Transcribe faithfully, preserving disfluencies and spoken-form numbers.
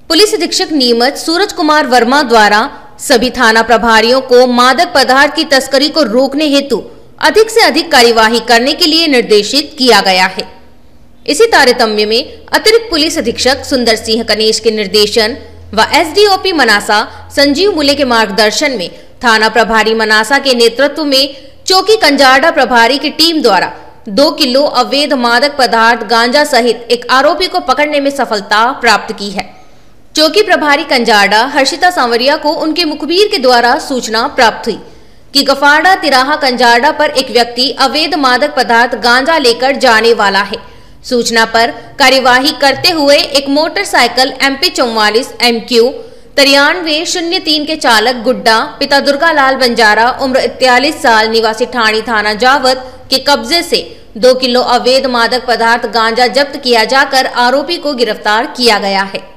Police अधीक्षक नीमच सूरज कुमार वर्मा द्वारा सभी थाना प्रभारियों को मादक पदार्थ की तस्करी को रोकने हेतु अधिक से अधिक कार्यवाही करने के लिए निर्देशित किया गया है। इसी तारतम्य में अतिरिक्त पुलिस अधीक्षक सुंदर सिंह कनेश के निर्देशन व एसडीओपी मनासा संजीव मुले के मार्गदर्शन में थाना प्रभारी मनासा के नेतृत्व में चौकी कंजारडा प्रभारी की टीम द्वारा दो किलो अवैध मादक पदार्थ गांजा सहित एक आरोपी को पकड़ने में सफलता प्राप्त की है। चौकी प्रभारी कंजारडा हर्षिता सांवरिया को उनके मुखबिर के द्वारा सूचना प्राप्त हुई कि गफारडा तिराहा कंजारडा पर एक व्यक्ति अवैध मादक पदार्थ गांजा लेकर जाने वाला है। सूचना पर कार्यवाही करते हुए एक मोटरसाइकिल एमपी चौवालीस एम क्यू तिरानवे शून्य तीन के चालक गुड्डा पिता दुर्गालाल बंजारा उम्र इकतालीस साल निवासी ठाणी थाना जावत के कब्जे से दो किलो अवैध मादक पदार्थ गांजा जब्त किया जाकर आरोपी को गिरफ्तार किया गया है।